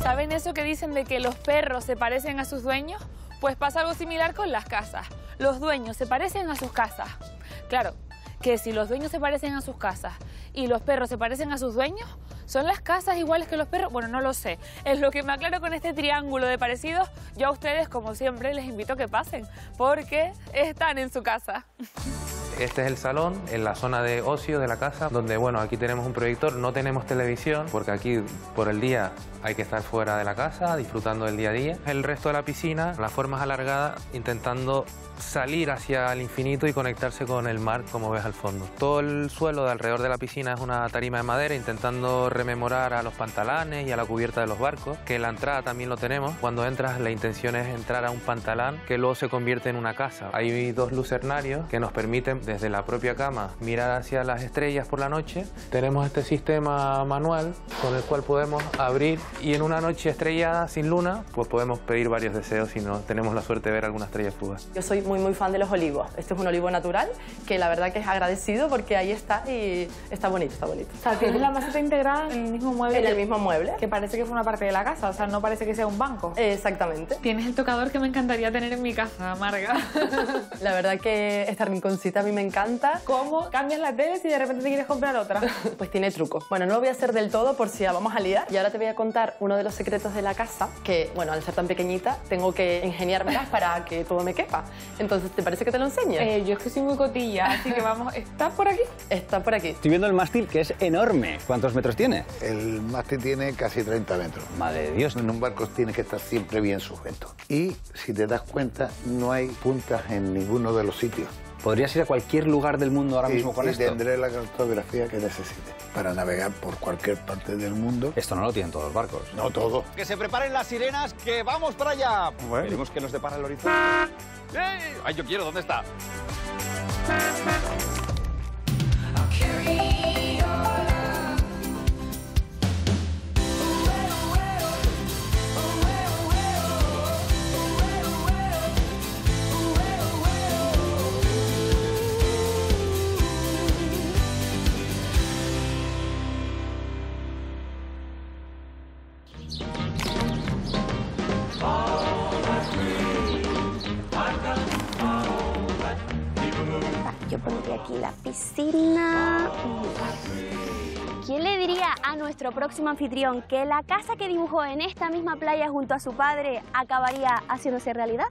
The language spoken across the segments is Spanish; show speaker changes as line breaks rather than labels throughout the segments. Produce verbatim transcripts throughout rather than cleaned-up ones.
¿Saben eso que dicen de que los perros se parecen a sus dueños? Pues pasa algo similar con las casas. Los dueños se parecen a sus casas. Claro, que si los dueños se parecen a sus casas y los perros se parecen a sus dueños, ¿son las casas iguales que los perros? Bueno, no lo sé. Es lo que me aclaro con este triángulo de parecidos. Yo a ustedes, como siempre, les invito a que pasen, porque están en su casa.
Este es el salón, en la zona de ocio de la casa, donde, bueno, aquí tenemos un proyector, no tenemos televisión, porque aquí por el día hay que estar fuera de la casa, disfrutando del día a día. El resto de la piscina, las formas alargadas, intentando salir hacia el infinito y conectarse con el mar, como ves al fondo. Todo el suelo de alrededor de la piscina es una tarima de madera, intentando rememorar a los pantalanes y a la cubierta de los barcos, que en la entrada también lo tenemos. Cuando entras, la intención es entrar a un pantalán que luego se convierte en una casa. Hay dos lucernarios que nos permiten, desde la propia cama, mirar hacia las estrellas por la noche. Tenemos este sistema manual con el cual podemos abrir, y en una noche estrellada sin luna, pues podemos pedir varios deseos si no tenemos la suerte de ver alguna estrella fugaz.
Yo soy muy muy fan de los olivos. Este es un olivo natural que la verdad que es agradecido porque ahí está y está bonito, está bonito.
O sea, tienes la maceta integrada en el mismo mueble.
En
que,
el mismo mueble.
Que parece que fue una parte de la casa, o sea, no parece que sea un banco.
Exactamente.
Tienes el tocador que me encantaría tener en mi casa, Marga.
La verdad que esta rinconcita a mí me encanta.
¿Cómo cambias la tele si de repente te quieres comprar otra?
Pues tiene truco. Bueno, no lo voy a hacer del todo por si la vamos a liar. Y ahora te voy a contar uno de los secretos de la casa, que, bueno, al ser tan pequeñita, tengo que ingeniármelas para que todo me quepa. Entonces, ¿te parece que te lo enseñe?
Eh, yo es que soy muy cotilla, así que vamos... ¿Está por aquí?
Está por aquí.
Estoy viendo el mástil, que es enorme. ¿Cuántos metros tiene?
El mástil tiene casi treinta metros.
Madre de Dios.
En un barco tiene que estar siempre bien sujeto. Y, si te das cuenta, no hay puntas en ninguno de los sitios.
¿Podrías ir a cualquier lugar del mundo ahora
y,
mismo con
y
esto?
tendré la cartografía que necesite para navegar por cualquier parte del mundo.
Esto no lo tienen todos los barcos.
No todo.
Que se preparen las sirenas, que vamos para allá.
Bueno.
Veremos qué nos depara el horizonte. ¡Ey! ¡Ay, yo quiero! ¿Dónde está?
Yo pondría aquí la piscina. ¿Quién le diría a nuestro próximo anfitrión que la casa que dibujó en esta misma playa junto a su padre acabaría haciéndose realidad?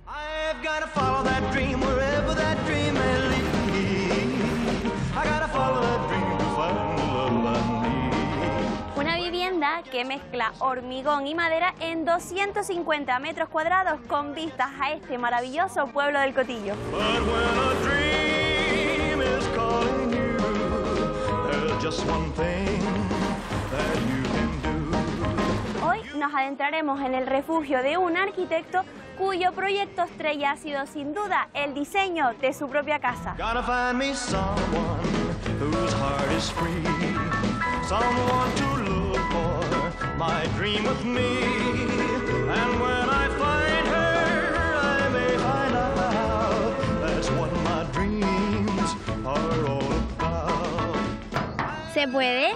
Una vivienda que mezcla hormigón y madera en doscientos cincuenta metros cuadrados con vistas a este maravilloso pueblo del Cotillo. Hoy nos adentraremos en el refugio de un arquitecto cuyo proyecto estrella ha sido sin duda el diseño de su propia casa. ¿Se puede?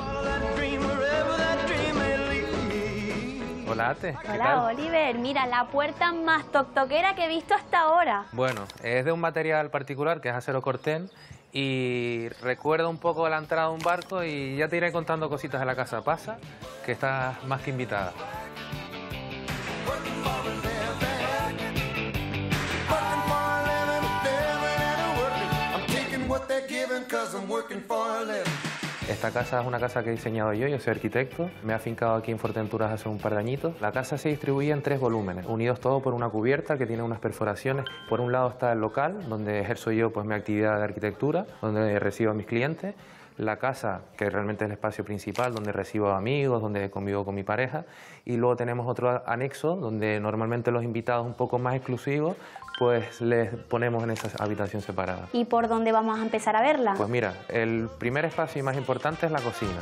Hola, Ate. ¿Qué
Hola,
tal?
Oliver. Mira, la puerta más toquera que he visto hasta ahora.
Bueno, es de un material particular que es acero corten y recuerda un poco la entrada de un barco, y ya te iré contando cositas de la casa. Pasa, que estás más que invitada. Esta casa es una casa que he diseñado yo, yo soy arquitecto, me he afincado aquí en Fuerteventura hace un par de añitos. La casa se distribuye en tres volúmenes, unidos todos por una cubierta que tiene unas perforaciones. Por un lado está el local, donde ejerzo yo pues mi actividad de arquitectura, donde recibo a mis clientes. La casa, que realmente es el espacio principal, donde recibo amigos, donde convivo con mi pareja. Y luego tenemos otro anexo, donde normalmente los invitados un poco más exclusivos, pues les ponemos en esa habitación separada.
¿Y por dónde vamos a empezar a verla?
Pues mira, el primer espacio y más importante es la cocina.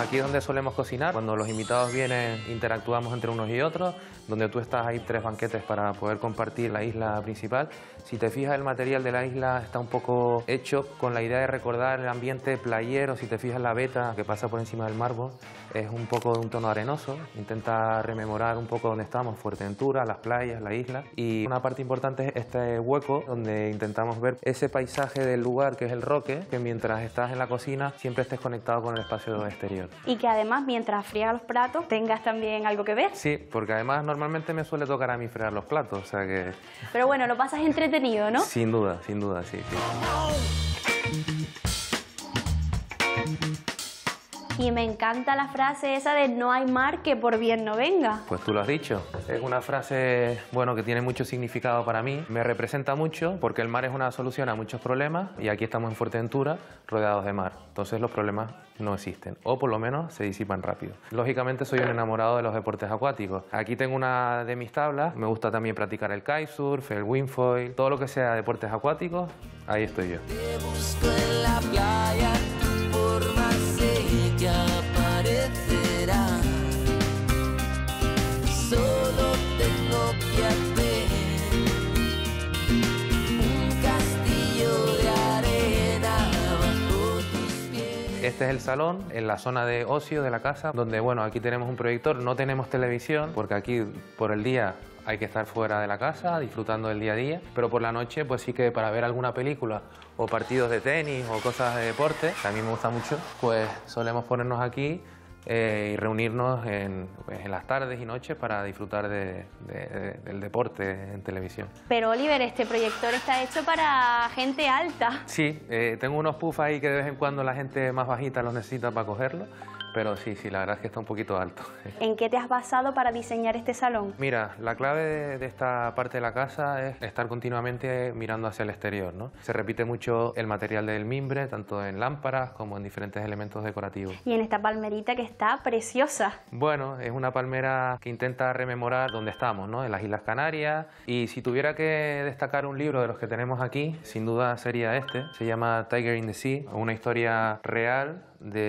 aquí es donde solemos cocinar. Cuando los invitados vienen, interactuamos entre unos y otros. Donde tú estás, hay tres banquetes para poder compartir la isla principal. Si te fijas, el material de la isla está un poco hecho con la idea de recordar el ambiente playero. Si te fijas, la veta que pasa por encima del mármol es un poco de un tono arenoso. Intenta rememorar un poco dónde estamos, Fuerteventura, las playas, la isla. Y una parte importante es este hueco donde intentamos ver ese paisaje del lugar que es el roque, que mientras estás en la cocina siempre estés conectado con el espacio exterior.
Y que además, mientras frías los platos, tengas también algo que ver.
Sí, porque además normalmente me suele tocar a mí fregar los platos, o sea que...
Pero bueno, lo pasas entretenido, ¿no?
Sin duda, sin duda, sí, sí.
Y me encanta la frase esa de no hay mar que por bien no venga.
Pues tú lo has dicho. Es una frase, bueno, que tiene mucho significado para mí. Me representa mucho porque el mar es una solución a muchos problemas y aquí estamos en Fuerteventura rodeados de mar. Entonces los problemas no existen o por lo menos se disipan rápido. Lógicamente soy un enamorado de los deportes acuáticos. Aquí tengo una de mis tablas. Me gusta también practicar el kitesurf, el windfoil, todo lo que sea deportes acuáticos, ahí estoy yo.
Te busco en la playa, tu forma se aparecerá. Solo tengo que hacer un castillo de arena bajo tus pies.
Este es el salón en la zona de ocio de la casa, donde bueno, aquí tenemos un proyector, no tenemos televisión, porque aquí por el día hay que estar fuera de la casa, disfrutando del día a día, pero por la noche pues sí que para ver alguna película o partidos de tenis o cosas de deporte, que a mí me gusta mucho, pues solemos ponernos aquí eh, y reunirnos en, pues, en las tardes y noches para disfrutar de, de, de, del deporte en televisión.
Pero Oliver, este proyector está hecho para gente alta.
Sí, eh, tengo unos puffs ahí que de vez en cuando la gente más bajita los necesita para cogerlo. Pero sí, sí, la verdad es que está un poquito alto.
¿En qué te has basado para diseñar este salón?
Mira, la clave de, de esta parte de la casa es estar continuamente mirando hacia el exterior, ¿no? Se repite mucho el material del mimbre, tanto en lámparas como en diferentes elementos decorativos.
Y en esta palmerita que está preciosa.
Bueno, es una palmera que intenta rememorar dónde estamos, ¿no? En las Islas Canarias. Y si tuviera que destacar un libro de los que tenemos aquí, sin duda sería este. Se llama Tiger in the Sea, una historia real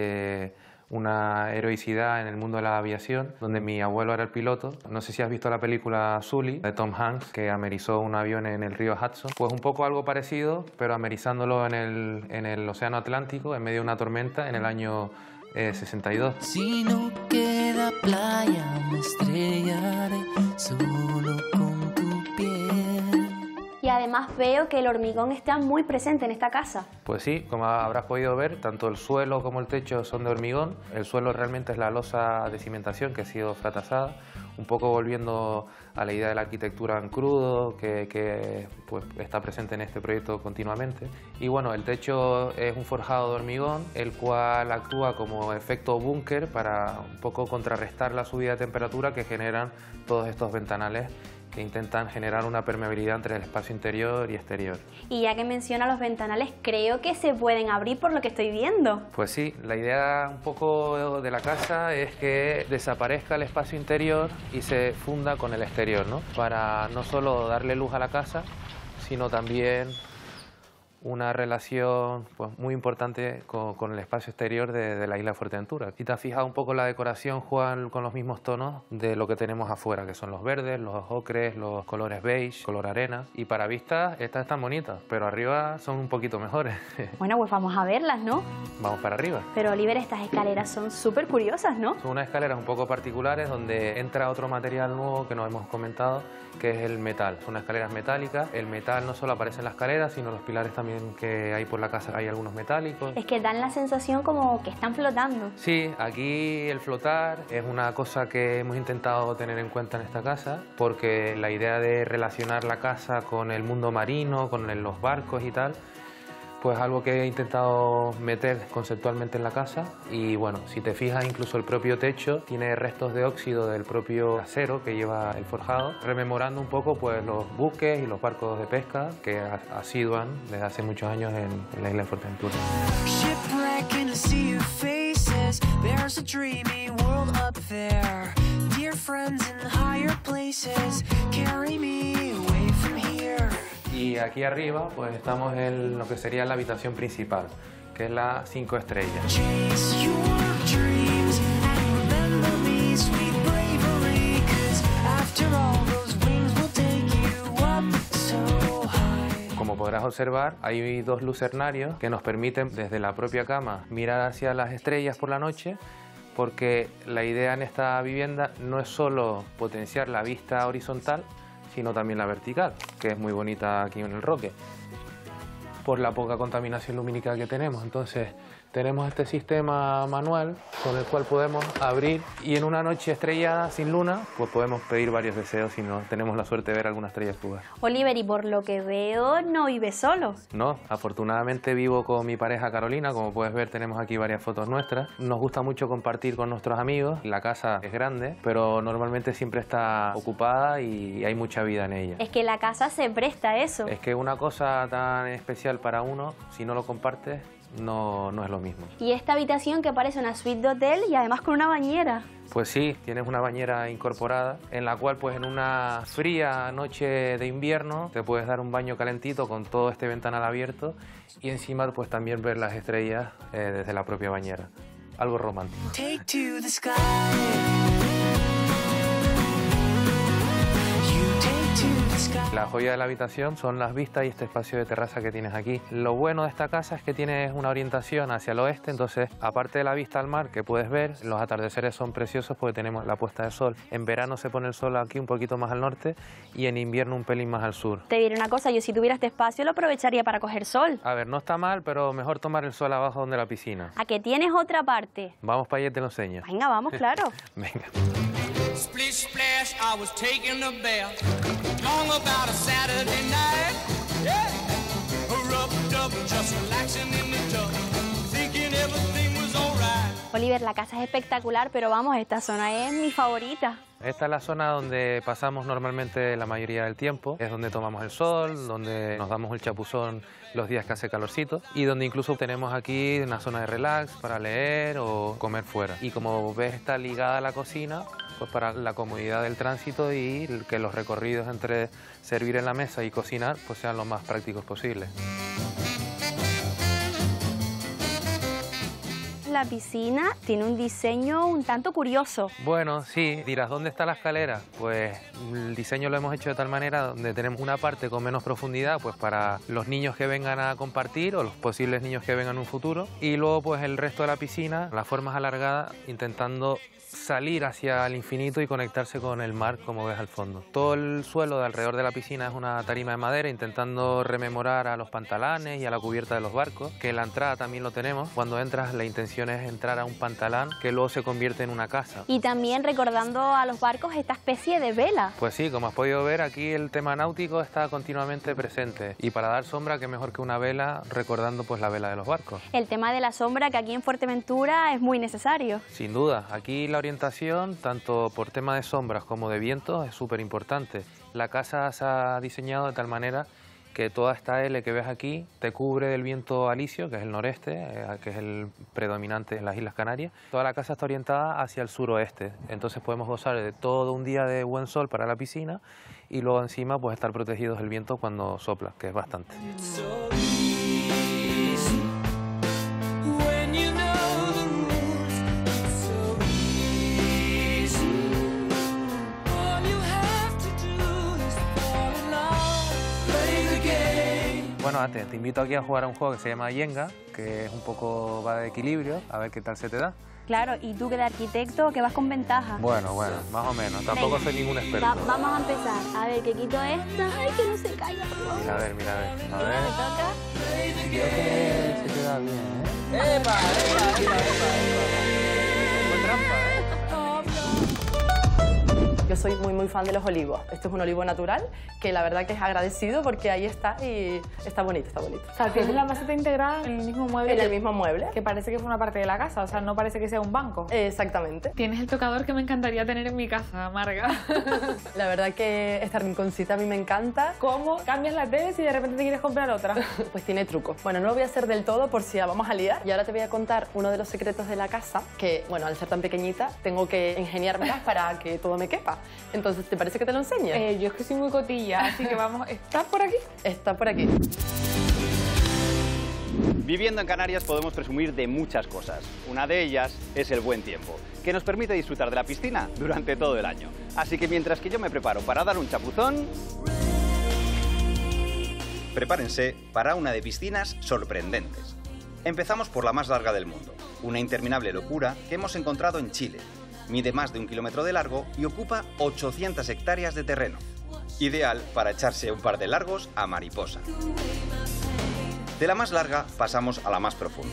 de una heroicidad en el mundo de la aviación, donde mi abuelo era el piloto. No sé si has visto la película Sully, de Tom Hanks, que amerizó un avión en el río Hudson. Pues un poco algo parecido, pero amerizándolo en el, en el Océano Atlántico, en medio de una tormenta, en el año eh, sesenta y dos.
Si no queda playa, me estrellaré solo con tu piel.
Y además veo que el hormigón está muy presente en esta casa.
Pues sí, como habrás podido ver, tanto el suelo como el techo son de hormigón. El suelo realmente es la losa de cimentación que ha sido fratasada, un poco volviendo a la idea de la arquitectura en crudo, que, que pues, está presente en este proyecto continuamente. Y bueno, el techo es un forjado de hormigón, el cual actúa como efecto búnker para un poco contrarrestar la subida de temperatura que generan todos estos ventanales que intentan generar una permeabilidad entre el espacio interior y exterior.
Y ya que menciona los ventanales, creo que se pueden abrir por lo que estoy viendo.
Pues sí, la idea un poco de la casa es que desaparezca el espacio interior y se funda con el exterior, ¿no? Para no solo darle luz a la casa, sino también una relación pues, muy importante con, con el espacio exterior de, de la isla de Fuerteventura. Si te has fijado un poco la decoración, juegan con los mismos tonos de lo que tenemos afuera, que son los verdes, los ocres, los colores beige, color arena. Y para vista estas están bonitas, pero arriba son un poquito mejores.
Bueno, pues vamos a verlas, ¿no?
Vamos para arriba.
Pero Oliver, estas escaleras son súper curiosas, ¿no?
Son unas escaleras un poco particulares donde entra otro material nuevo que nos hemos comentado, que es el metal. Son unas escaleras metálicas. El metal no solo aparece en las escaleras, sino los pilares también que hay por la casa, hay algunos metálicos.
Es que dan la sensación como que están flotando.
Sí, aquí el flotar es una cosa que hemos intentado tener en cuenta en esta casa, porque la idea de relacionar la casa con el mundo marino, con los barcos y tal, pues algo que he intentado meter conceptualmente en la casa. Y bueno, si te fijas, incluso el propio techo tiene restos de óxido del propio acero que lleva el forjado, rememorando un poco pues los buques y los barcos de pesca que asiduan desde hace muchos años en, en la isla de Fuerteventura. Y aquí arriba pues estamos en lo que sería la habitación principal, que es la cinco estrellas. como podrás observar, hay dos lucernarios que nos permiten desde la propia cama mirar hacia las estrellas por la noche, porque la idea en esta vivienda no es solo potenciar la vista horizontal, sino también la vertical, que es muy bonita aquí en el Roque, por la poca contaminación lumínica que tenemos. Entonces, tenemos este sistema manual con el cual podemos abrir y en una noche estrellada sin luna, pues podemos pedir varios deseos si no tenemos la suerte de ver alguna estrella fugaz.
Oliver, y por lo que veo, no vives solo.
No, afortunadamente vivo con mi pareja Carolina, como puedes ver tenemos aquí varias fotos nuestras. Nos gusta mucho compartir con nuestros amigos, la casa es grande, pero normalmente siempre está ocupada y hay mucha vida en ella.
Es que la casa se presta a eso.
Es que una cosa tan especial para uno, si no lo compartes, no, no es lo mismo.
Y esta habitación que parece una suite de hotel y además con una bañera.
Pues sí, tienes una bañera incorporada en la cual pues en una fría noche de invierno te puedes dar un baño calentito con todo este ventanal abierto y encima pues también ver las estrellas eh, desde la propia bañera. Algo romántico.
Take to the sky.
La joya de la habitación son las vistas y este espacio de terraza que tienes aquí. Lo bueno de esta casa es que tienes una orientación hacia el oeste, entonces aparte de la vista al mar que puedes ver, los atardeceres son preciosos porque tenemos la puesta de sol. En verano se pone el sol aquí un poquito más al norte y en invierno un pelín más al sur.
Te diré una cosa, yo si tuviera este espacio lo aprovecharía para coger sol.
A ver, no está mal, pero mejor tomar el sol abajo donde la piscina.
¿A que tienes otra parte?
Vamos para allá y te lo enseño.
Venga, vamos, claro.
Venga.
Splish splash, I was taking a bath. Long about a Saturday night. Yeah. Rubbed up, just relaxing in the tub. Thinking everything was alright.
Oliver, la casa es espectacular, pero vamos, esta zona es mi favorita.
Esta es la zona donde pasamos normalmente la mayoría del tiempo. Es donde tomamos el sol, donde nos damos el chapuzón los días que hace calorcito y donde incluso tenemos aquí una zona de relax para leer o comer fuera. Y como ves, está ligada a la cocina, pues para la comodidad del tránsito y que los recorridos entre servir en la mesa y cocinar pues sean lo más prácticos posibles.
La piscina tiene un diseño un tanto curioso.
Bueno, sí, dirás, ¿dónde está la escalera? Pues el diseño lo hemos hecho de tal manera donde tenemos una parte con menos profundidad pues para los niños que vengan a compartir o los posibles niños que vengan en un futuro y luego pues el resto de la piscina, las formas alargadas, intentando salir hacia el infinito y conectarse con el mar, como ves al fondo. Todo el suelo de alrededor de la piscina es una tarima de madera, intentando rememorar a los pantalanes y a la cubierta de los barcos, que en la entrada también lo tenemos. Cuando entras, la intención es entrar a un pantalán que luego se convierte en una casa.
Y también recordando a los barcos esta especie de vela.
Pues sí, como has podido ver, aquí el tema náutico está continuamente presente. Y para dar sombra, qué mejor que una vela, recordando pues la vela de los barcos.
El tema de la sombra, que aquí en Fuerteventura es muy necesario.
Sin duda, aquí la orientación, tanto por tema de sombras como de vientos, es súper importante. La casa se ha diseñado de tal manera que toda esta L que ves aquí te cubre del viento alisio, que es el noreste, eh, que es el predominante en las Islas Canarias. Toda la casa está orientada hacia el suroeste, entonces podemos gozar de todo un día de buen sol para la piscina y luego encima pues estar protegidos del viento cuando sopla, que es bastante. Bueno, Ate, te invito aquí a jugar a un juego que se llama Jenga, que es un poco va de equilibrio, a ver qué tal se te da.
Claro, y tú que de arquitecto, que vas con ventaja.
Bueno, bueno, más o menos, tampoco
Venga,
soy ningún experto.
Va, vamos a empezar. A ver, que quito esta. Ay, que no se caiga.
Mira, a ver, mira, a ver. A ver.
Me toca.
Creo que se te da bien, ¿eh? ¡Epa, epa, epa, epa! Buen trampa, ¿eh?
Yo soy muy, muy fan de los olivos. Esto es un olivo natural que la verdad que es agradecido porque ahí está y está bonito, está bonito.
O sea, tienes la maceta integrada en el mismo mueble.
En
que,
el mismo mueble.
Que parece que fue una parte de la casa, o sea, no parece que sea un banco.
Exactamente.
Tienes el tocador que me encantaría tener en mi casa, Marga.
La verdad que esta rinconcita a mí me encanta.
¿Cómo cambias la tele si de repente te quieres comprar otra?
Pues tiene truco. Bueno, no lo voy a hacer del todo por si la vamos a liar. Y ahora te voy a contar uno de los secretos de la casa, que, bueno, al ser tan pequeñita, tengo que ingeniármelas para que todo me quepa. Entonces, ¿te parece que te lo enseñe?
Eh, yo es que soy muy cotilla, así que vamos... ¿Estás por aquí?
Está por aquí.
Viviendo en Canarias podemos presumir de muchas cosas. Una de ellas es el buen tiempo, que nos permite disfrutar de la piscina durante todo el año. Así que mientras que yo me preparo para dar un chapuzón, Prepárense para una de piscinas sorprendentes. Empezamos por la más larga del mundo, una interminable locura que hemos encontrado en Chile. Mide más de un kilómetro de largo y ocupa ochocientas hectáreas de terreno. Ideal para echarse un par de largos a mariposa. De la más larga pasamos a la más profunda.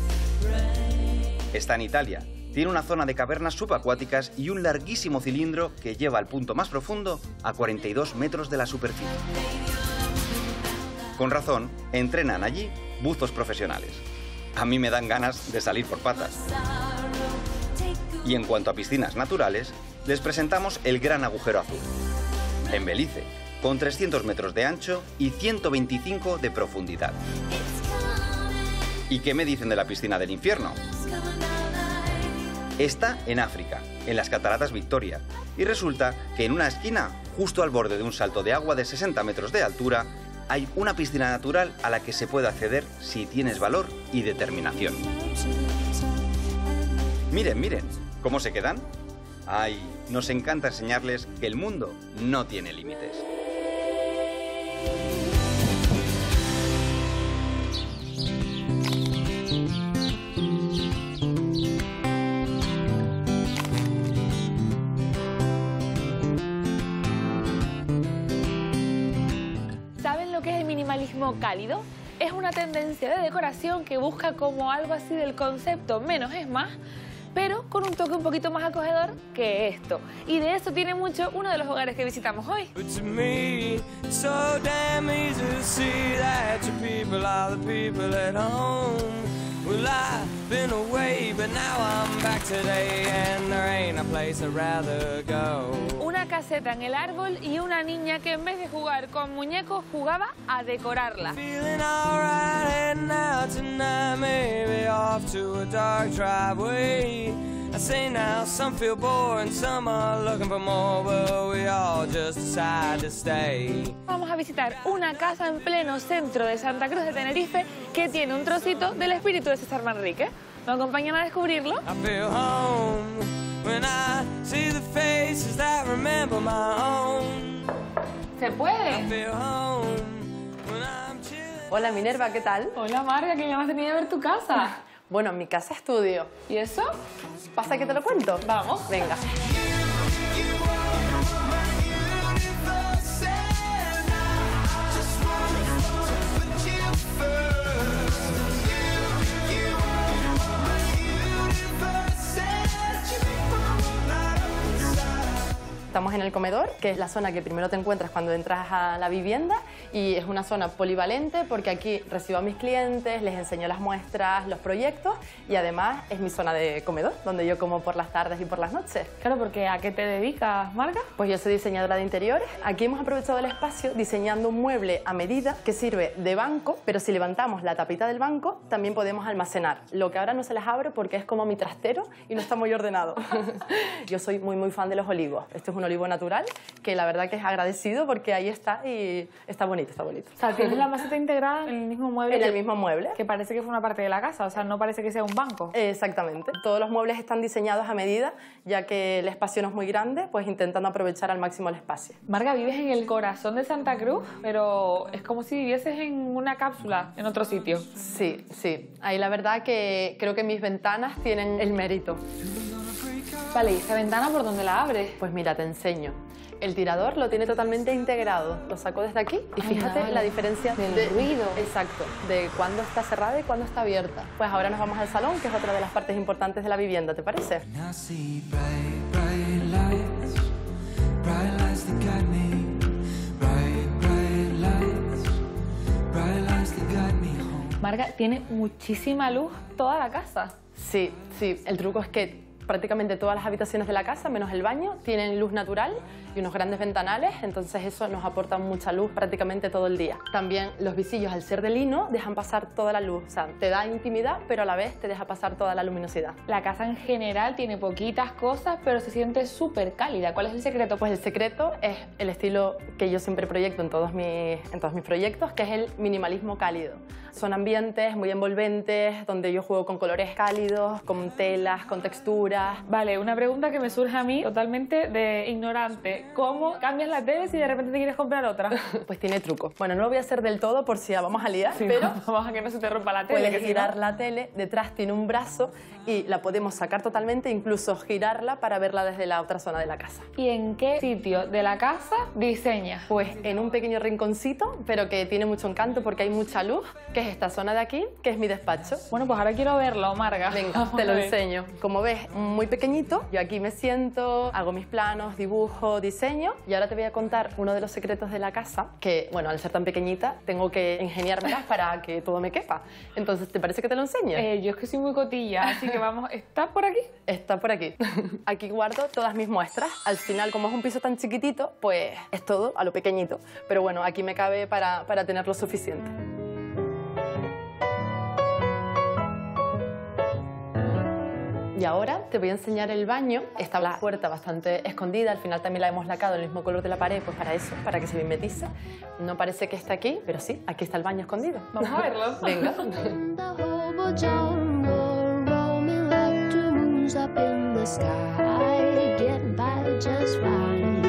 Está en Italia. Tiene una zona de cavernas subacuáticas y un larguísimo cilindro que lleva al punto más profundo a cuarenta y dos metros de la superficie. Con razón, entrenan allí buzos profesionales. A mí me dan ganas de salir por patas. Y en cuanto a piscinas naturales, les presentamos el Gran Agujero Azul, en Belice, con trescientos metros de ancho y ciento veinticinco de profundidad. ¿Y qué me dicen de la piscina del infierno? Está en África, en las Cataratas Victoria, y resulta que en una esquina, justo al borde de un salto de agua de sesenta metros de altura, hay una piscina natural a la que se puede acceder si tienes valor y determinación. Miren, miren, ¿cómo se quedan? Ay, nos encanta enseñarles que el mundo no tiene límites.
Minimalismo cálido es una tendencia de decoración que busca como algo así del concepto menos es más, pero con un toque un poquito más acogedor que esto. Y de eso tiene mucho uno de los hogares que visitamos hoy.
Well, I've been away, but now I'm back today, and there ain't a place I'd rather go.
Una caseta en el árbol y una niña que en vez de jugar con muñecos jugaba a decorarla.
Feeling alright, heading out tonight, maybe off to a dark driveway. I say now, some feel bored and some are looking for more, but we all just decide to stay.
Vamos a visitar una casa en pleno centro de Santa Cruz de Tenerife que tiene un trocito del espíritu de César Manrique. ¿Me acompañan a descubrirlo?
I feel home when I see the faces that remember my own.
¿Se puede?
I feel home when I'm chilling.
Hola Minerva, ¿qué tal?
Hola Marga, que ya me has venido a ver tu casa.
Bueno, mi casa estudio.
¿Y eso?
¿Pasa que te lo cuento?
Vamos.
Venga. Estamos en el comedor, que es la zona que primero te encuentras cuando entras a la vivienda, y es una zona polivalente porque aquí recibo a mis clientes, les enseño las muestras, los proyectos, y además es mi zona de comedor, donde yo como por las tardes y por las noches.
Claro, porque ¿a qué te dedicas, Marga?
Pues yo soy diseñadora de interiores. Aquí hemos aprovechado el espacio diseñando un mueble a medida que sirve de banco, pero si levantamos la tapita del banco también podemos almacenar, lo que ahora no se les abre porque es como mi trastero y no está muy ordenado. Yo soy muy muy fan de los olivos. Esto es un olivo natural que la verdad que es agradecido porque ahí está y está bonito, está bonito.
O sea, tienes la maceta integrada en el mismo mueble.
En
que,
el mismo mueble.
Que parece que fue una parte de la casa, o sea, no parece que sea un banco.
Exactamente. Todos los muebles están diseñados a medida, ya que el espacio no es muy grande, pues intentando aprovechar al máximo el espacio.
Marga, vives en el corazón de Santa Cruz, pero es como si vivieses en una cápsula en otro sitio.
Sí, sí. Ahí la verdad que creo que mis ventanas tienen el mérito.
Vale, ¿y esa ventana por dónde la abres?
Pues mira, te enseño. El tirador lo tiene totalmente integrado. Lo saco desde aquí y fíjate
Ay, vale.
la diferencia
del
de
ruido.
Exacto, de cuándo está cerrada y cuándo está abierta. Pues ahora nos vamos al salón, que es otra de las partes importantes de la vivienda, ¿te parece?
I see bright, bright lights, bright lights that guide me, bright, bright lights, bright lights that guide me home.
Marga, tiene muchísima luz toda la casa.
Sí, sí. El truco es que prácticamente todas las habitaciones de la casa, menos el baño, tienen luz natural y unos grandes ventanales, entonces eso nos aporta mucha luz prácticamente todo el día. También los visillos, al ser de lino, dejan pasar toda la luz, o sea, te da intimidad, pero a la vez te deja pasar toda la luminosidad.
La casa en general tiene poquitas cosas, pero se siente súper cálida. ¿Cuál es el secreto?
Pues el secreto es el estilo que yo siempre proyecto en todos mis, en todos mis proyectos, que es el minimalismo cálido. Son ambientes muy envolventes, donde yo juego con colores cálidos, con telas, con texturas.
Vale, una pregunta que me surge a mí totalmente de ignorante. Porque ¿cómo cambias la tele si de repente te quieres comprar otra?
Pues tiene truco. Bueno, no lo voy a hacer del todo por si la vamos a liar,
Sí,
pero
no, vamos a que no se te rompa la tele.
puedes
que si
girar
no-
la tele, detrás tiene un brazo y la podemos sacar totalmente, incluso girarla para verla desde la otra zona de la casa.
¿Y en qué sitio de la casa diseñas?
Pues en un pequeño rinconcito, pero que tiene mucho encanto porque hay mucha luz, que es esta zona de aquí, que es mi despacho.
Bueno, pues ahora quiero verlo, Marga.
Venga,
Vamos
te
a
lo
ver.
enseño. Como ves, muy pequeñito, yo aquí me siento, hago mis planos, dibujo, diseño, y ahora te voy a contar uno de los secretos de la casa, que, bueno, al ser tan pequeñita, tengo que ingeniármelas para que todo me quepa. Entonces, ¿te parece que te lo enseñe?
Eh, yo es que soy muy cotilla, así que vamos... ¿Estás por aquí?
Está por aquí. Aquí guardo todas mis muestras. Al final, como es un piso tan chiquitito, pues es todo a lo pequeñito. Pero bueno, aquí me cabe para, para tener lo suficiente. Y ahora te voy a enseñar el baño. Está la puerta bastante escondida, al final también la hemos lacado el mismo color de la pared, pues para eso, para que se mimetice. No parece que esté aquí, pero sí, aquí está el baño escondido.
Vamos a verlo.
Venga.
In the hobo jungle, roaming like two moons up in the sky, getting by just fine.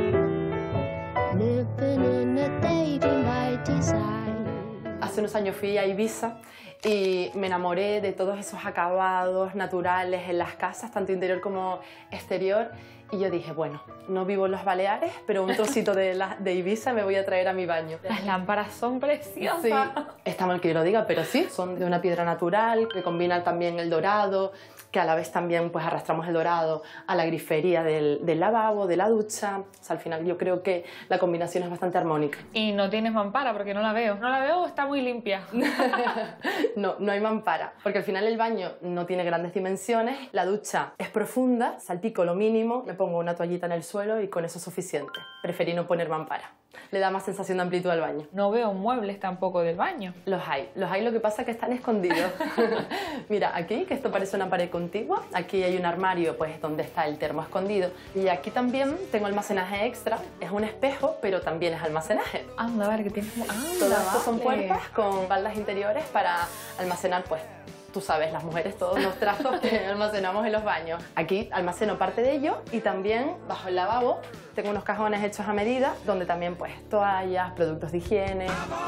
Living in a daydream by design.
Hace unos años fui a Ibiza y me enamoré de todos esos acabados naturales en las casas, tanto interior como exterior. Y yo dije, bueno, no vivo en los Baleares, pero un trocito de, la, de Ibiza me voy a traer a mi baño.
Las lámparas son preciosas.
Sí, está mal que yo lo diga, pero sí, son de una piedra natural, que combinan también el dorado, que a la vez también pues arrastramos el dorado a la grifería del, del lavabo, de la ducha. O sea, al final yo creo que la combinación es bastante armónica.
Y no tienes mampara porque no la veo. No la veo o está muy limpia.
No, no hay mampara, porque al final el baño no tiene grandes dimensiones, la ducha es profunda, salpico lo mínimo, me pongo una toallita en el suelo y con eso es suficiente. Preferí no poner mampara. Le da más sensación de amplitud al baño.
No veo muebles tampoco del baño.
Los hay, los hay, lo que pasa es que están escondidos. Mira, aquí, que esto parece una pared contigua, aquí hay un armario pues donde está el termo escondido. Y aquí también tengo almacenaje extra, es un espejo, pero también es almacenaje.
Anda, a ver, que tienes... Anda,
Todas estas son
vale.
puertas con baldas interiores para almacenar, pues, tú sabes, las mujeres, todos los trastos que almacenamos en los baños. Aquí almaceno parte de ello y también bajo el lavabo tengo unos cajones hechos a medida donde también, pues, toallas, productos de higiene.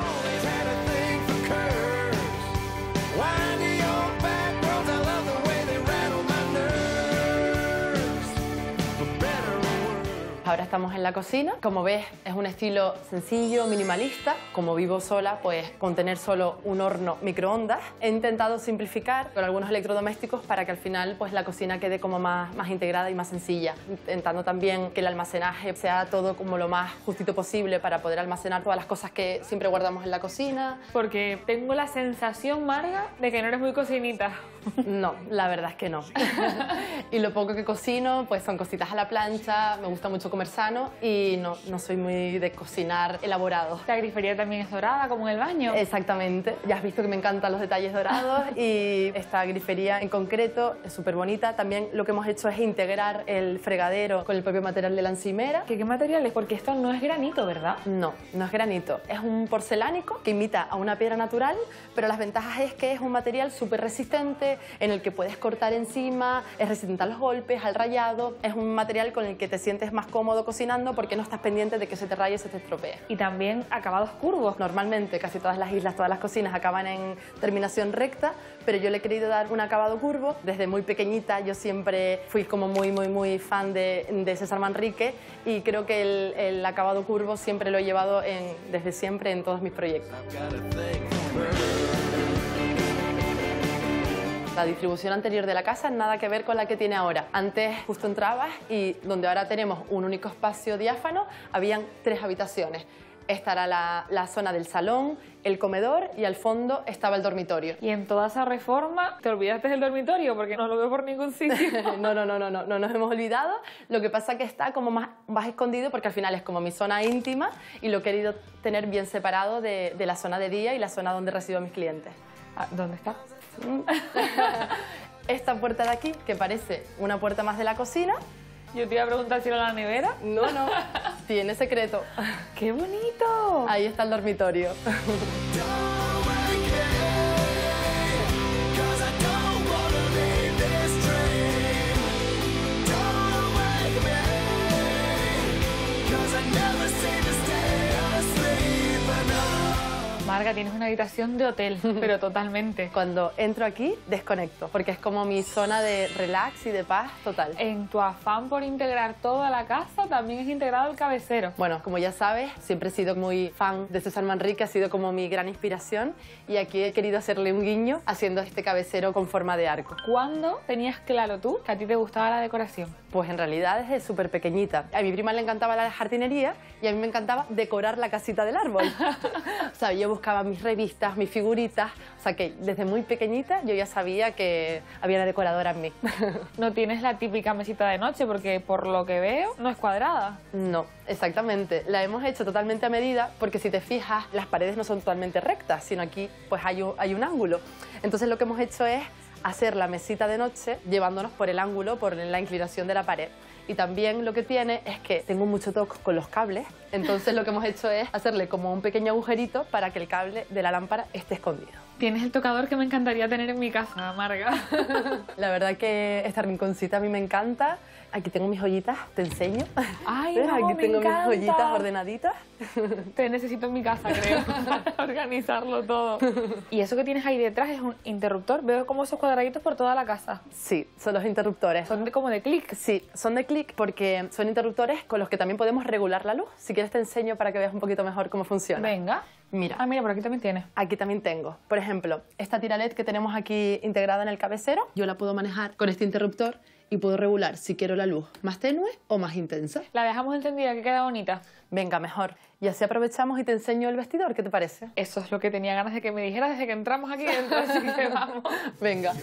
Ahora estamos en la cocina. Como ves, es un estilo sencillo, minimalista. Como vivo sola, pues con tener solo un horno microondas. He intentado simplificar con algunos electrodomésticos para que al final pues la cocina quede como más, más integrada y más sencilla. Intentando también que el almacenaje sea todo como lo más justito posible para poder almacenar todas las cosas que siempre guardamos en la cocina.
Porque tengo la sensación, Marga, de que no eres muy cocinita.
No, la verdad es que no. Y lo poco que cocino, pues son cositas a la plancha, me gusta mucho comer sano y no, no soy muy de cocinar elaborado.
La grifería también es dorada, como en el baño.
Exactamente, ya has visto que me encantan los detalles dorados y esta grifería en concreto es súper bonita. También lo que hemos hecho es integrar el fregadero con el propio material de la encimera.
¿Qué, qué material es? Porque esto no es granito, ¿verdad?
No, no es granito, es un porcelánico que imita a una piedra natural, pero las ventajas es que es un material súper resistente, en el que puedes cortar encima, es resistente a los golpes, al rayado, es un material con el que te sientes más cómodo cocinando porque no estás pendiente de que se te raye y se te estropee.
Y también acabados curvos.
Normalmente casi todas las islas, todas las cocinas acaban en terminación recta, pero yo le he querido dar un acabado curvo. Desde muy pequeñita yo siempre fui como muy, muy, muy fan de, de César Manrique y creo que el, el acabado curvo siempre lo he llevado en, desde siempre en todos mis proyectos. La distribución anterior de la casa nada que ver con la que tiene ahora. Antes justo entrabas y donde ahora tenemos un único espacio diáfano, habían tres habitaciones. Esta era la, la zona del salón, el comedor y al fondo estaba el dormitorio.
Y en toda esa reforma, ¿te olvidaste del dormitorio? Porque no lo veo por ningún sitio.
no, no, no, no, no, no nos hemos olvidado. Lo que pasa es que está como más, más escondido porque al final es como mi zona íntima y lo he querido tener bien separado de, de la zona de día y la zona donde recibo a mis clientes.
Ah, ¿dónde está?
Esta puerta de aquí, que parece una puerta más de la cocina.
Yo te iba a preguntar si era la nevera.
No, no, tiene secreto.
¡Qué bonito!
Ahí está el dormitorio.
Marga, tienes una habitación de hotel, pero totalmente.
Cuando entro aquí, desconecto, porque es como mi zona de relax y de paz total.
En tu afán por integrar toda la casa, también es integrado el cabecero.
Bueno, como ya sabes, siempre he sido muy fan de César Manrique, ha sido como mi gran inspiración y aquí he querido hacerle un guiño haciendo este cabecero con forma de arco.
¿Cuándo tenías claro tú que a ti te gustaba la decoración?
Pues en realidad desde súper pequeñita. A mi prima le encantaba la jardinería y a mí me encantaba decorar la casita del árbol. O sea, yo buscaba mis revistas, mis figuritas, o sea que desde muy pequeñita yo ya sabía que había una decoradora en mí.
No tienes la típica mesita de noche porque por lo que veo no es cuadrada.
No, exactamente. La hemos hecho totalmente a medida porque si te fijas las paredes no son totalmente rectas, sino aquí pues hay un, hay un ángulo. Entonces lo que hemos hecho es hacer la mesita de noche llevándonos por el ángulo, por la inclinación de la pared. Y también lo que tiene es que tengo mucho toque con los cables, entonces lo que hemos hecho es hacerle como un pequeño agujerito para que el cable de la lámpara esté escondido.
Tienes el tocador que me encantaría tener en mi casa, Marga.
La verdad que esta rinconcita a mí me encanta. Aquí tengo mis joyitas, te enseño.
Ay,
¿Ves?
no,
Aquí
me
tengo
encanta.
mis joyitas ordenaditas.
Te necesito en mi casa, creo, para organizarlo todo. Y eso que tienes ahí detrás es un interruptor. Veo como esos cuadraditos por toda la casa.
Sí, son los interruptores.
¿Son de, como de clic?
Sí, son de clic porque son interruptores con los que también podemos regular la luz. Si quieres te enseño para que veas un poquito mejor cómo funciona.
Venga.
Mira.
Ah, mira, por aquí también tienes.
Aquí también tengo. Por ejemplo, esta tira L E D que tenemos aquí integrada en el cabecero, yo la puedo manejar con este interruptor y puedo regular si quiero la luz más tenue o más intensa.
La dejamos encendida, que queda bonita.
Venga, mejor. Y así aprovechamos y te enseño el vestidor, ¿qué te parece?
Eso es lo que tenía ganas de que me dijeras desde que entramos aquí dentro, así que vamos.
Venga.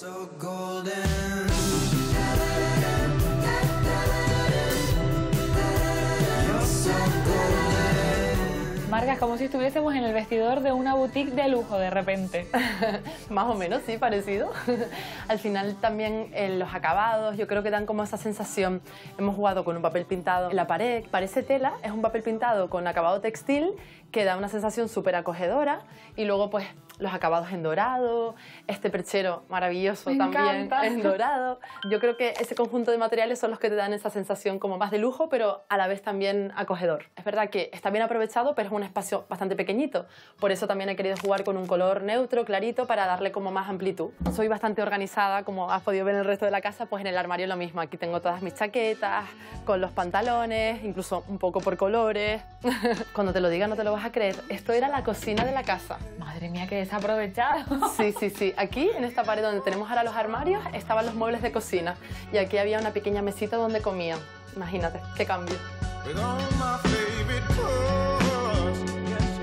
Marga, es como si estuviésemos en el vestidor de una boutique de lujo de repente.
Más o menos, sí, parecido. Al final también eh, los acabados, yo creo que dan como esa sensación. Hemos jugado con un papel pintado en la pared. Parece tela, es un papel pintado con acabado textil que da una sensación súper acogedora. Y luego pues los acabados en dorado, este perchero maravilloso
Me
también
encanta.
en dorado. Yo creo que ese conjunto de materiales son los que te dan esa sensación como más de lujo, pero a la vez también acogedor. Es verdad que está bien aprovechado, pero es un espacio bastante pequeñito. Por eso también he querido jugar con un color neutro, clarito, para darle como más amplitud. Soy bastante organizada, como has podido ver en el resto de la casa, pues en el armario lo mismo. Aquí tengo todas mis chaquetas, con los pantalones, incluso un poco por colores. Cuando te lo diga no te lo vas a creer. Esto era la cocina de la casa.
Madre mía, qué desaprovechado.
Sí, sí, sí. Aquí, en esta pared donde tenemos ahora los armarios, estaban los muebles de cocina. Y aquí había una pequeña mesita donde comían. Imagínate, qué cambio.
With all my favorite colors, yes,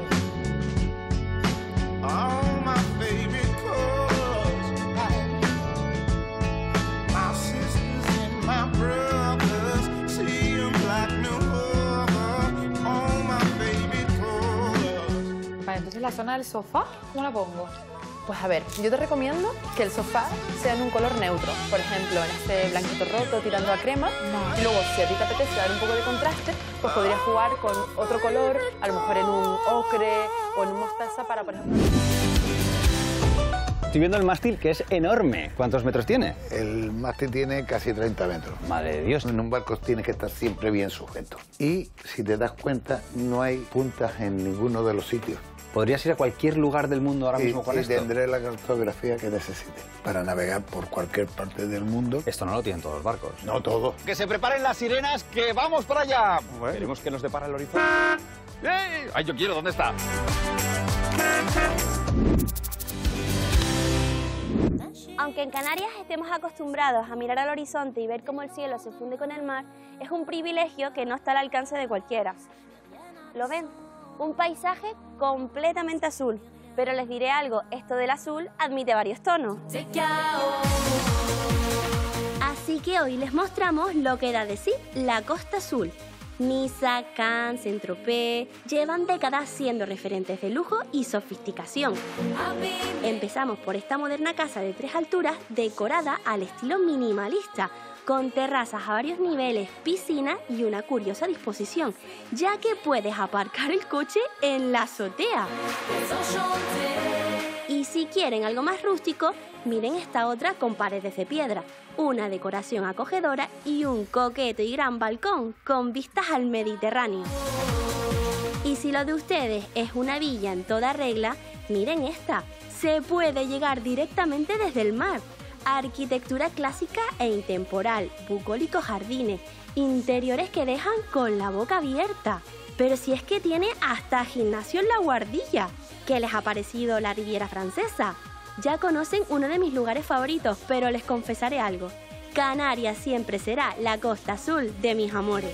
yes. All my favorite colors. My sisters and my brothers, see 'em like no other. All my favorite colors.
Vale, entonces la zona del sofá, ¿cómo la pongo?
Pues a ver, yo te recomiendo que el sofá sea en un color neutro. Por ejemplo, en este blanquito roto tirando a crema.
No.
Y luego, si a ti te apetece dar un poco de contraste, pues podrías jugar con otro color, a lo mejor en un ocre o en un mostaza para, por ejemplo...
Estoy viendo el mástil, que es enorme. ¿Cuántos metros tiene?
El mástil tiene casi treinta metros.
Madre de Dios.
En un barco tienes que estar siempre bien sujeto. Y si te das cuenta, no hay puntas en ninguno de los sitios.
¿Podrías ir a cualquier lugar del mundo ahora
Y,
mismo con
y
esto?
tendré la cartografía que necesite para navegar por cualquier parte del mundo.
Esto no lo tienen todos los barcos.
No todo.
Que se preparen las sirenas, que vamos para allá. Veremos qué nos depara el horizonte. ¡Ey! ¡Ay, yo quiero! ¿Dónde está?
Aunque en Canarias estemos acostumbrados a mirar al horizonte y ver cómo el cielo se funde con el mar, es un privilegio que no está al alcance de cualquiera. ¿Lo ven? Un paisaje completamente azul. Pero les diré algo, esto del azul admite varios tonos. Así que hoy les mostramos lo que da de sí la Costa Azul. Niza, Cannes, Saint-Tropez llevan décadas siendo referentes de lujo y sofisticación. Empezamos por esta moderna casa de tres alturas decorada al estilo minimalista, con terrazas a varios niveles, piscina y una curiosa disposición, ya que puedes aparcar el coche en la azotea. Y si quieren algo más rústico, miren esta otra con paredes de piedra, una decoración acogedora y un coqueto y gran balcón con vistas al Mediterráneo. Y si lo de ustedes es una villa en toda regla, miren esta. Se puede llegar directamente desde el mar. Arquitectura clásica e intemporal, bucólicos jardines, interiores que dejan con la boca abierta. Pero si es que tiene hasta gimnasio en La Guardilla. ¿Qué les ha parecido la Riviera Francesa? Ya conocen uno de mis lugares favoritos, pero les confesaré algo. Canarias siempre será la costa azul de mis amores.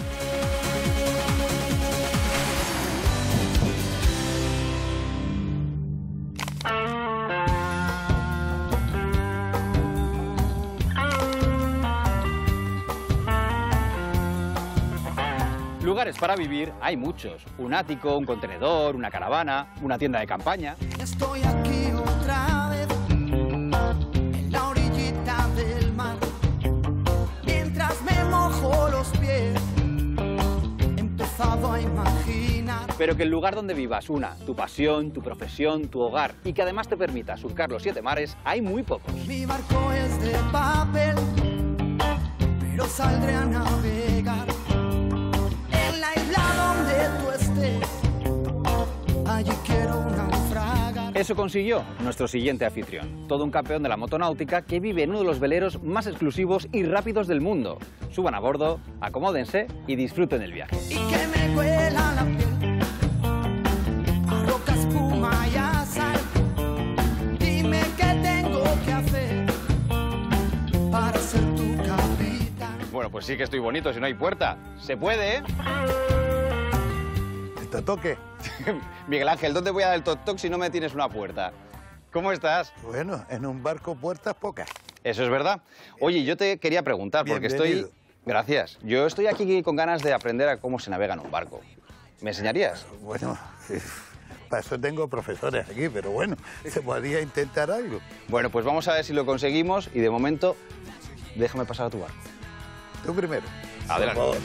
Lugares para vivir hay muchos. Un ático, un contenedor, una caravana, una tienda de campaña.
Estoy aquí otra vez, en la orillita del mar. Mientras me mojo los pies, he empezado a imaginar.
Pero que el lugar donde vivas una, tu pasión, tu profesión, tu hogar y que además te permita surcar los siete mares, hay muy pocos.
Mi barco es de papel, pero saldré a navegar. En la isla donde tú estés, allí quiero naufragar.
Eso consiguió nuestro siguiente anfitrión, todo un campeón de la motonáutica que vive en uno de los veleros más exclusivos y rápidos del mundo. Suban a bordo, acomódense y disfruten el viaje.
Y que me huela la piel a roca, espuma y a sal. Dime qué tengo que hacer para ser tu capitán.
Bueno, pues sí que estoy bonito si no hay puerta. Se puede, ¿eh?
¿Te toque?
Miguel Ángel, ¿dónde voy a dar el toc-toc si no me tienes una puerta? ¿Cómo estás?
Bueno, en un barco puertas pocas.
Eso es verdad. Oye, yo te quería preguntar, porque
Bienvenido.
estoy... Gracias. Yo estoy aquí con ganas de aprender a cómo se navega en un barco. ¿Me enseñarías?
Bueno, para eso tengo profesores aquí, pero bueno, se podría intentar algo.
Bueno, pues vamos a ver si lo conseguimos y de momento déjame pasar a tu barco.
Tú primero.
Adelante.
Por favor.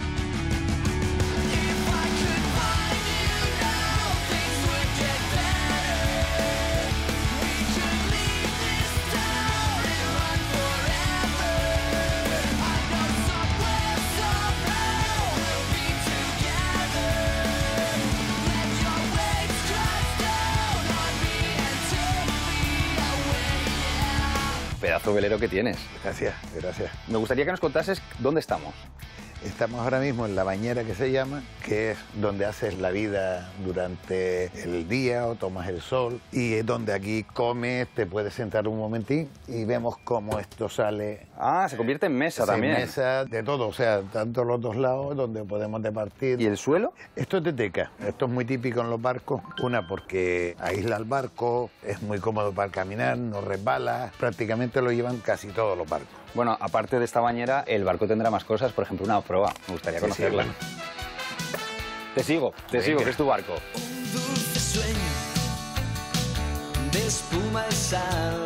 Pedazo velero que tienes.
Gracias, gracias.
Me gustaría que nos contases dónde estamos.
Estamos ahora mismo en la bañera que se llama, que es donde haces la vida durante el día o tomas el sol, y es donde aquí comes, te puedes sentar un momentín y vemos cómo esto sale.
Ah, se convierte en mesa
Sí,
también.
mesa de todo, o sea, tanto los dos lados donde podemos departir.
¿Y el suelo?
Esto es de teca, esto es muy típico en los barcos. Una, porque aísla el barco, es muy cómodo para caminar, no resbala, prácticamente lo llevan casi todos los barcos.
Bueno, aparte de esta bañera, el barco tendrá más cosas, por ejemplo, una proa. Me gustaría
Sí,
conocerla.
sí, bueno.
Te sigo, te
Venga.
sigo, que es tu barco.
Un dulce sueño de espuma y sal.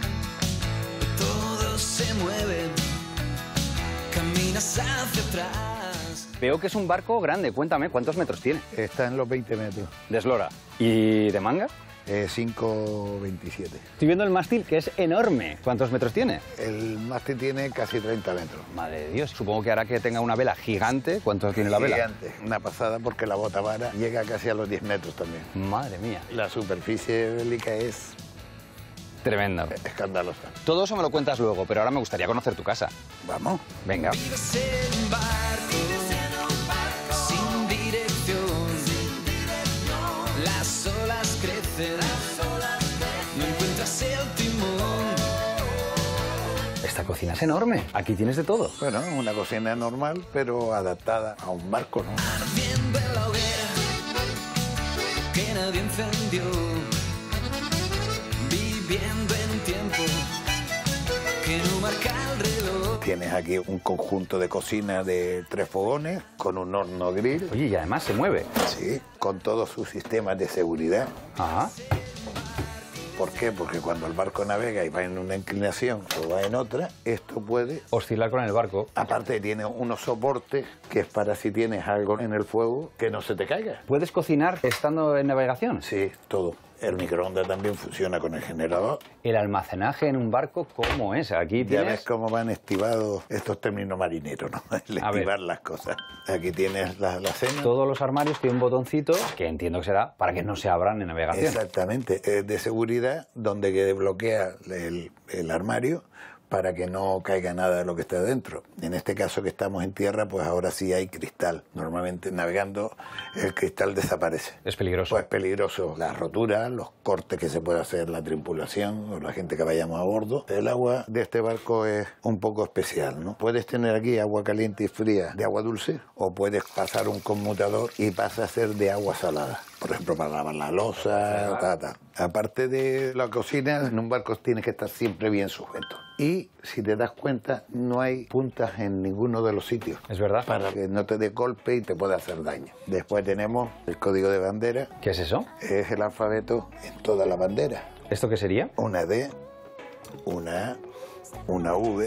Todo se mueve, caminas hacia atrás.
Veo que es un barco grande. Cuéntame, ¿cuántos metros tiene?
Está en los veinte metros,
De eslora. ¿Y de manga?
eh, cinco veintisiete.
Estoy viendo el mástil, que es enorme. ¿Cuántos metros tiene?
El mástil tiene casi treinta metros.
Madre de Dios. Supongo que hará que tenga una vela gigante. ¿Cuánto tiene la vela?
Gigante, una pasada porque la botavara llega casi a los diez metros también.
Madre mía.
La superficie bélica es
Tremenda.
escandalosa.
Todo eso me lo cuentas luego, pero ahora me gustaría conocer tu casa.
Vamos.
Venga.
Vives en un barco, sin dirección. Las olas crecen, no encuentras el timón.
Esta cocina es enorme. Aquí tienes de todo.
Bueno, una cocina normal, pero adaptada a un barco, ¿no?
Ardiendo en la hoguera que nadie encendió. Viviendo en un tiempo que no marca el reloj.
Tienes aquí un conjunto de cocina de tres fogones con un horno grill.
Oye, y además se mueve.
Sí, con todos sus sistemas de seguridad.
Ajá.
¿Por qué? Porque cuando el barco navega y va en una inclinación o va en otra, esto puede...
Oscilar con el barco.
Aparte tiene unos soportes que es para si tienes algo en el fuego que no se te caiga.
¿Puedes cocinar estando en navegación?
Sí, todo. El microondas también funciona con el generador.
El almacenaje en un barco, ¿cómo es? Aquí
Ya
tienes...
ves cómo van estivados estos términos marineros, ¿no? El
A ver.
estivar las cosas. Aquí tienes la, la cena.
Todos los armarios tienen un botoncito que entiendo que será para que no se abran en navegación.
Exactamente, es de seguridad donde que desbloquea el, el armario para que no caiga nada de lo que está dentro. En este caso que estamos en tierra, pues ahora sí hay cristal. Normalmente navegando el cristal desaparece.
Es peligroso.
Pues peligroso. Las roturas, los cortes que se puede hacer la tripulación o la gente que vayamos a bordo. El agua de este barco es un poco especial, ¿no? Puedes tener aquí agua caliente y fría de agua dulce o puedes pasar un conmutador y pasa a ser de agua salada. Por ejemplo, para lavar la loza, ta, ta. Aparte de la cocina, en un barco tienes que estar siempre bien sujeto. Y, si te das cuenta, no hay puntas en ninguno de los sitios.
Es verdad.
Para que no te dé golpe y te pueda hacer daño. Después tenemos el código de bandera.
¿Qué es eso?
Es el alfabeto en toda la bandera.
¿Esto qué sería?
Una D, una A, una V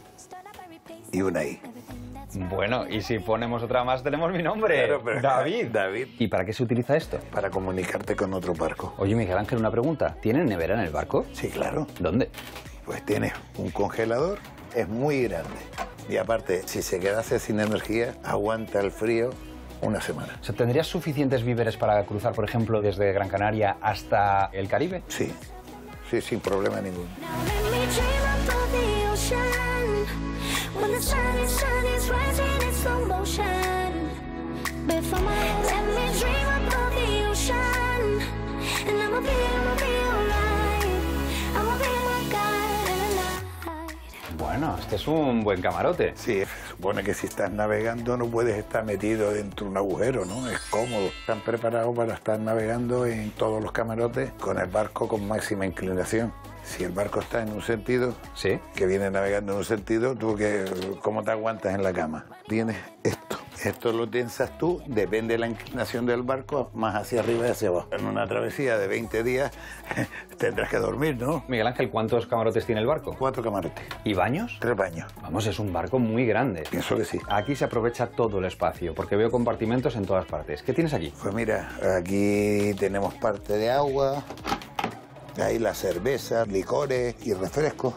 y una I.
Bueno, y si ponemos otra más, tenemos mi nombre.
Claro, pero-
David.
David.
¿Y para qué se utiliza esto?
Para comunicarte con otro barco.
Oye, Miguel Ángel, una pregunta. ¿Tienen nevera en el barco?
Sí, claro.
¿Dónde?
Pues tienes un congelador, es muy grande. Y aparte, si se quedase sin energía, aguanta el frío una semana.
O sea, ¿tendrías suficientes víveres para cruzar, por ejemplo, desde Gran Canaria hasta el Caribe?
Sí, sí, sin problema ninguno.
Let me dream up of the ocean when the sun is, sun is rising in slow motion before my eyes. Let me dream up of the ocean and I'ma be, I'ma be alright. I'ma be my guide in the night.
Bueno, este es un buen camarote.
Sí, se supone que si estás navegando no puedes estar metido dentro de un agujero, ¿no? Es cómodo. Están preparados para estar navegando en todos los camarotes con el barco con máxima inclinación. Si el barco está en un sentido,
¿Sí?
que viene navegando en un sentido, tú que, ¿cómo te aguantas en la cama? Tienes esto. Esto lo tensas tú, depende de la inclinación del barco, más hacia arriba y hacia abajo. En una travesía de veinte días tendrás que dormir, ¿no?
Miguel Ángel, ¿cuántos camarotes tiene el barco?
Cuatro camarotes,
¿Y baños?
tres baños.
Vamos, es un barco muy grande.
Pienso que sí.
Aquí se aprovecha todo el espacio, porque veo compartimentos en todas partes. ¿Qué tienes aquí?
Pues mira, aquí tenemos parte de agua, ahí la cerveza, licores y refrescos.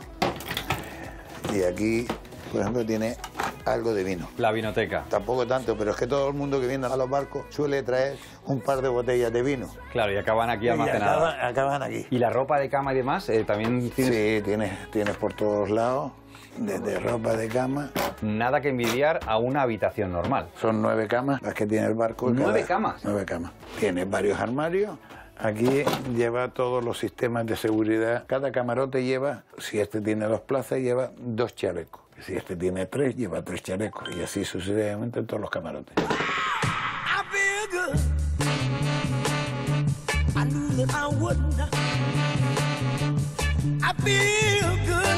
Y aquí, por ejemplo, tiene algo de vino.
La vinoteca.
Tampoco tanto, pero es que todo el mundo que viene a los barcos suele traer un par de botellas de vino.
Claro, y acaban aquí
Y
almacenadas.
acaban, acaban aquí.
¿Y la ropa de cama y demás eh, también tienes?
Sí, tienes, tienes por todos lados, desde ropa de cama.
Nada que envidiar a una habitación normal.
Son nueve camas las que tiene el barco.
¿Nueve
Cada-
camas?
Nueve camas. Tiene varios armarios. Aquí lleva todos los sistemas de seguridad. Cada camarote lleva, si este tiene dos plazas, lleva dos chalecos. Si este tiene tres, lleva tres chalecos. Y así sucesivamente en todos los camarotes.
I feel good. I knew that I would not. I feel good.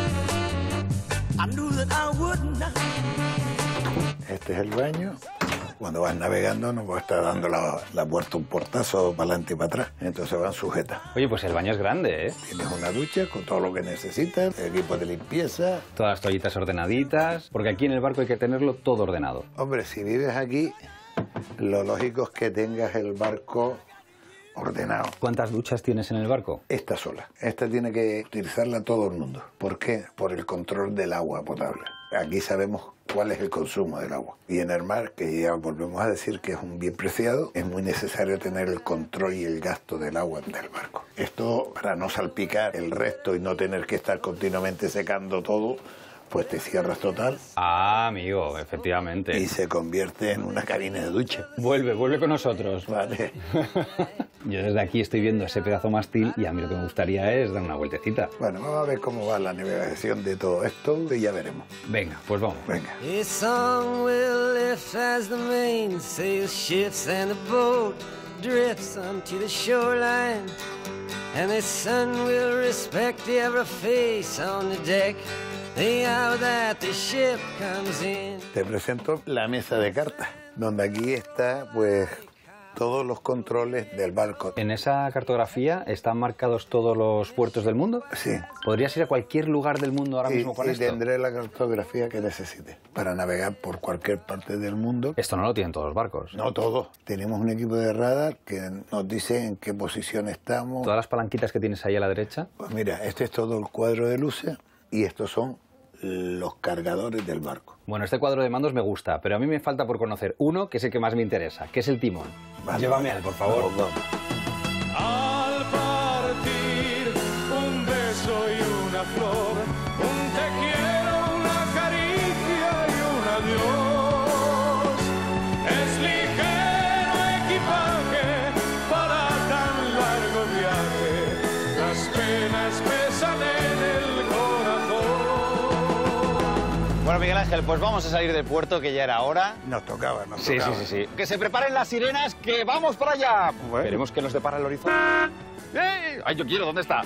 I knew that I would not.
Este es el baño. Cuando vas navegando no puedes estar dando la, la puerta un portazo para adelante y para atrás. Entonces van sujetas.
Oye, pues el baño es grande, ¿eh?
Tienes una ducha con todo lo que necesitas, equipo de limpieza.
Todas las toallitas ordenaditas, porque aquí en el barco hay que tenerlo todo ordenado.
Hombre, si vives aquí, lo lógico es que tengas el barco ordenado.
¿Cuántas duchas tienes en el barco?
Esta sola. Esta tiene que utilizarla todo el mundo. ¿Por qué? Por el control del agua potable. Aquí sabemos cuál es el consumo del agua. Y en el mar, que ya volvemos a decir que es un bien preciado, es muy necesario tener el control y el gasto del agua del barco. Esto, para no salpicar el resto y no tener que estar continuamente secando todo, pues te cierras total
Ah, amigo, efectivamente.
y se convierte en una cabina de ducha.
Vuelve, vuelve con nosotros.
Vale.
Yo desde aquí estoy viendo ese pedazo mástil y a mí lo que me gustaría es dar una vueltecita.
Bueno, vamos a ver cómo va la navegación de todo esto y ya veremos.
Venga, pues vamos.
Venga.
This song will lift as the mainsail shifts and the boat drifts onto the shoreline. And the sun will respect every face on the deck the hour that the ship comes in.
Te presento la mesa de cartas, donde aquí está, pues, todos los controles del barco.
¿En esa cartografía están marcados todos los puertos del mundo?
Sí.
¿Podrías ir a cualquier lugar del mundo ahora
Y,
mismo con
y
esto?
tendré la cartografía que necesite para navegar por cualquier parte del mundo.
Esto no lo tienen todos los barcos.
No todos. Tenemos un equipo de radar que nos dice en qué posición estamos.
Todas las palanquitas que tienes ahí a la derecha.
Pues mira, este es todo el cuadro de luces y estos son los cargadores del barco.
Bueno, este cuadro de mandos me gusta, pero a mí me falta por conocer uno que es el que más me interesa, que es el timón.
Vale,
Llévame
vale.
al, por favor.
Vamos, vamos.
Al partir, un beso y una flor, un te quiero, una caricia y un adiós. Es ligero equipaje para tan largo viaje, las penas pesan en el corazón.
Bueno, Miguel Ángel, pues vamos a salir del puerto, que ya era hora.
Nos tocaba, nos
Sí,
tocaba.
sí, sí, sí. Que se preparen las sirenas, que vamos para allá. Veremos qué nos depara el horizonte. ¡Eh! ¡Ay, yo quiero! ¿Dónde está?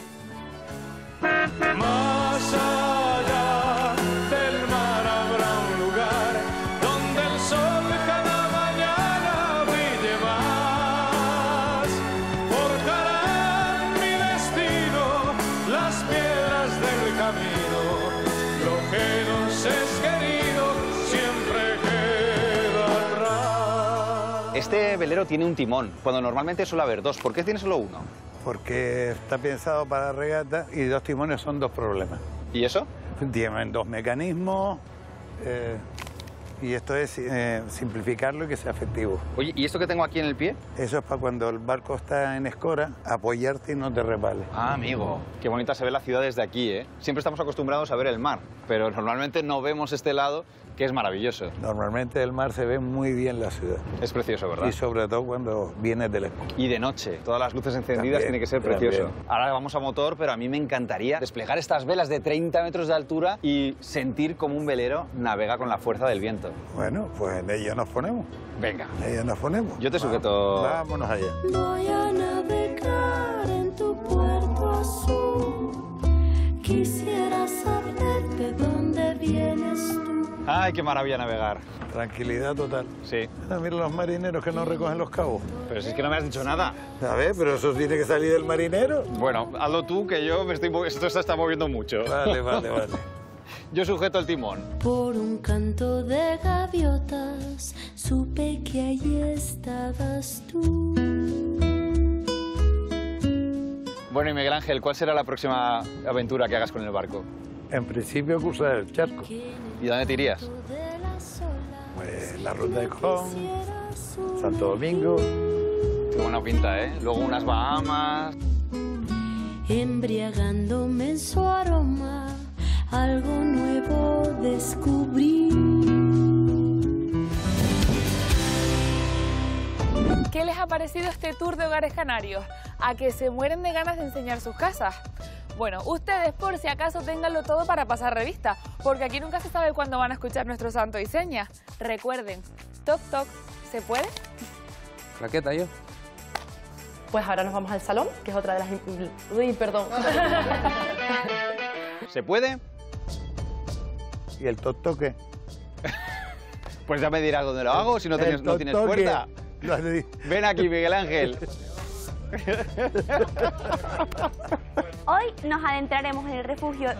Más allá del mar habrá un lugar donde el sol cada mañana brille más. Forjarán mi destino las piedras del camino. Lo que nos es querido siempre queda atrás.
Este velero tiene un timón, cuando normalmente suele haber dos. ¿Por qué tiene solo uno?
Porque está pensado para regata y dos timones son dos problemas.
¿Y eso?
Tienen dos mecanismos eh, y esto es eh, simplificarlo y que sea efectivo.
Oye, ¿y esto que tengo aquí en el pie?
Eso es para cuando el barco está en escora, apoyarte y no te resbales.
Ah, amigo. Qué bonita se ve la ciudad desde aquí, ¿eh? Siempre estamos acostumbrados a ver el mar, pero normalmente no vemos este lado, que es maravilloso.
Normalmente el mar se ve muy bien la ciudad.
Es precioso, ¿verdad?
Y sobre todo cuando vienes del escora.
Y de noche, todas las luces encendidas,
También,
tiene que ser
también.
precioso. Ahora vamos a motor, pero a mí me encantaría desplegar estas velas de treinta metros de altura y sentir como un velero navega con la fuerza del viento.
Bueno, pues en ello nos ponemos.
Venga.
En ello nos ponemos.
Yo te sujeto.
Vámonos allá.
Voy a navegar en tu puerto azul. Quisiera saber de dónde vienes tú.
¡Ay, qué maravilla navegar!
Tranquilidad total.
Sí.
Ah, mira los marineros que no recogen los cabos.
Pero si es que no me has dicho nada.
A ver, pero eso tiene que salir del marinero.
Bueno, hazlo tú, que yo me estoy... mo- Esto se está moviendo mucho.
Vale, vale, vale.
Yo sujeto el timón.
Por un canto de gaviotas supe que allí estabas tú.
Bueno, y Miguel Ángel, ¿cuál será la próxima aventura que hagas con el barco?
En principio cruzar el charco.
¿Y dónde te irías?
De las olas
Pues la ruta de Colón,
quisiera subir.
Santo Domingo.
Qué buena pinta, ¿eh? Luego unas Bahamas.
Embriagándome en su aroma, algo nuevo descubrí.
¿Qué les ha parecido este tour de hogares canarios? ¿A que se mueren de ganas de enseñar sus casas? Bueno, ustedes por si acaso ténganlo todo para pasar revista, porque aquí nunca se sabe cuándo van a escuchar nuestro santo y seña. Recuerden, toc toc, ¿se puede?
Claqueta yo.
Pues ahora nos vamos al salón, que es otra de las... in- Uy, perdón.
¿Se puede?
¿Y el toque?
Pues ya me dirás dónde lo hago, si no tienes, no tienes puerta. Ven aquí, Miguel Ángel.
Hoy nos adentraremos en el refugio.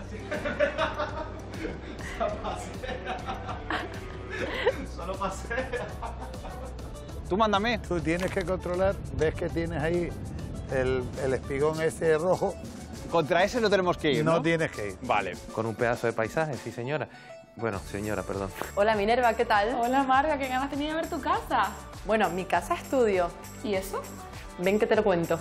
Solo pasé. Tú mándame.
Tú tienes que controlar, ves que tienes ahí el, el espigón ese rojo.
Contra ese no tenemos que ir, ¿no?
No tienes que ir.
Vale.
Con un pedazo de paisaje, sí señora. Bueno, señora, perdón.
Hola Minerva, ¿qué tal?
Hola Marga, qué ganas tenía de ver tu casa.
Bueno, mi casa estudio.
¿Y eso?
Ven que te lo cuento.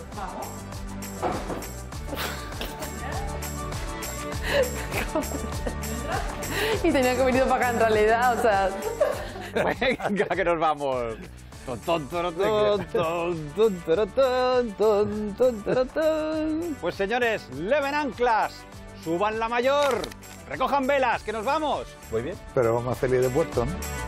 Y tenía que venir para acá en realidad, o sea...
Venga, que nos vamos. Ton, ton, ton, ton, ton, ton, ton, ton, ton, ton, ton, ton. Pues señores, leven anclas, suban la mayor, recojan velas, que nos vamos. ¿Voy bien?
Pero vamos a salir de puerto, ¿no?